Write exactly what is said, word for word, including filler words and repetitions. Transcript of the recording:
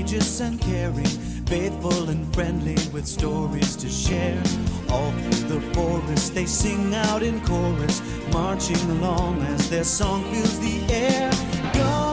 courageous and caring, faithful and friendly with stories to share. All through the forest they sing out in chorus, marching along as their song fills the air. Go